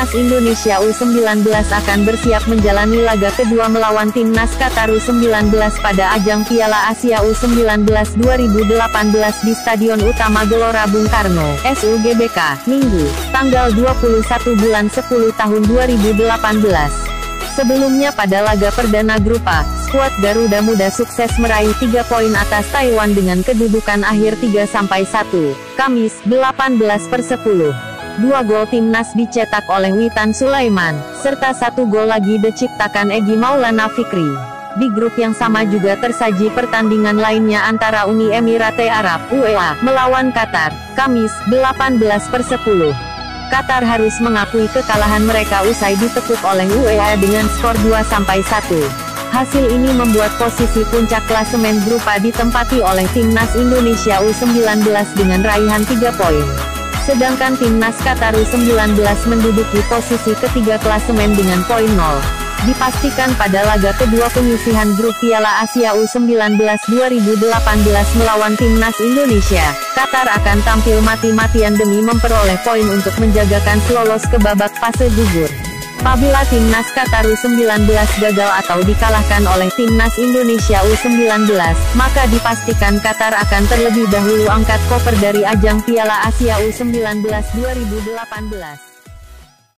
Timnas Indonesia U19 akan bersiap menjalani laga kedua melawan Timnas Qatar U19 pada ajang Piala Asia U19 2018 di Stadion Utama Gelora Bung Karno, SUGBK, Minggu, tanggal 21 bulan 10 tahun 2018. Sebelumnya pada laga perdana grup A, skuad Garuda Muda sukses meraih 3 poin atas Taiwan dengan kedudukan akhir 3-1, Kamis, 18/10. 2 gol timnas dicetak oleh Witan Sulaiman, serta 1 gol lagi diciptakan Egy Maulana Fikri. Di grup yang sama juga tersaji pertandingan lainnya antara Uni Emirat Arab (UEA) melawan Qatar, Kamis, 18/10. Qatar harus mengakui kekalahan mereka usai ditekuk oleh UEA dengan skor 2-1. Hasil ini membuat posisi puncak klasemen grup A ditempati oleh Timnas Indonesia U19 dengan raihan 3 poin. Sedangkan Timnas Qatar U19 menduduki posisi ketiga klasemen dengan poin 0. Dipastikan pada laga kedua penyisihan grup Piala Asia U19 2018 melawan Timnas Indonesia, Qatar akan tampil mati-matian demi memperoleh poin untuk menjagakan lolos ke babak fase gugur. Apabila Timnas Qatar U19 gagal atau dikalahkan oleh Timnas Indonesia U19, maka dipastikan Qatar akan terlebih dahulu angkat koper dari ajang Piala Asia U19 2018.